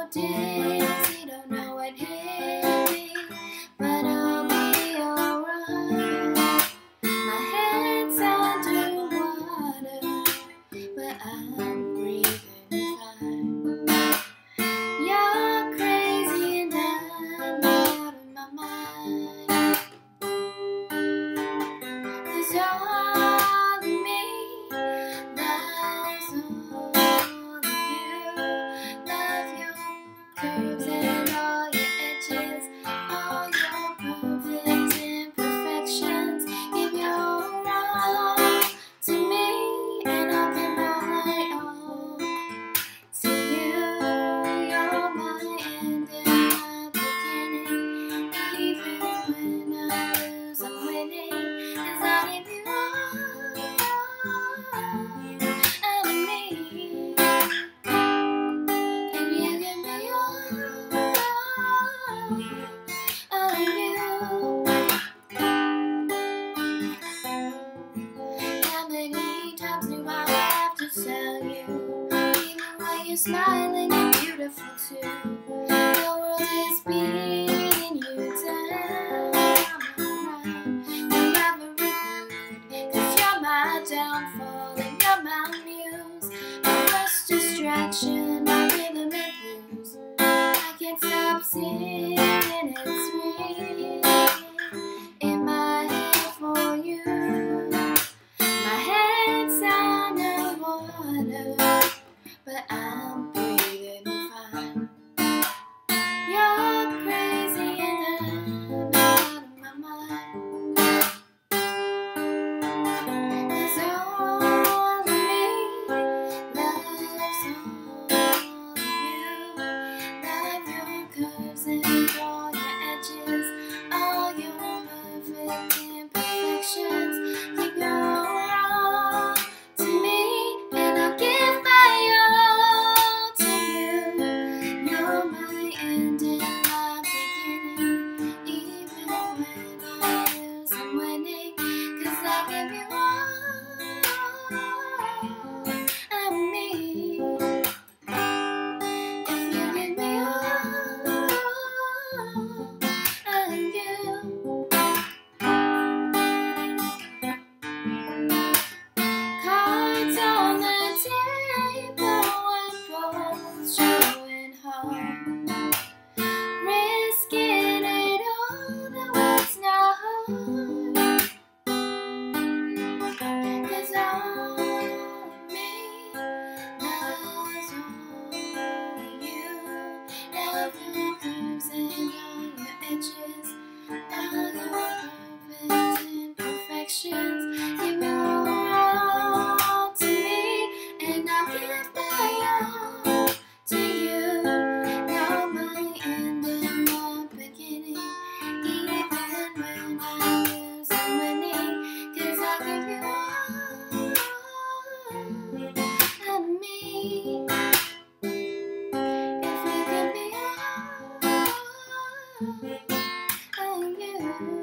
days, you don't know what hit me, but I'll be alright. My head's underwater, but I'm breathing fine. You're crazy and I'm out of my mind. 'Cause all of me loves all of you. Love your curves and all your edges, all your perfect imperfections. Give your all to me, and I'll give my all to you. You're my end and my beginning. Even when I lose, I'm winning. 'Cause I give you all of me, and you give me all of you. How many times do I have to tell you? Even when you're smiling and beautiful too, the world is beating you down. You're never rude, 'cause you're my downfall and you're my muse. My worst distraction, my rhythm and blues. I can't stop singing, it's ringing in my head for you. My head's underwater, but I'm breathing fine. You're crazy and I'm out of my mind. 'Cause all of me loves all of you. Love your curves and all your edges, all your perfect imperfections. Give your all to me, and I'll give my all to you. You're my end and my beginning. Even when I lose, I'm winning. 'Cause I give you all of me, if you give me all of you. Cards on the table and both showing heart, risking it all, though it's not hard. 'Cause all of me loves all you. Love your curves and all your edges, all your perfect imperfections. Give your all to me, and I'll give my all to you. You're my end and my beginning. Even when I lose, I'm winning. 'Cause I give you all of me, if you give me all of you.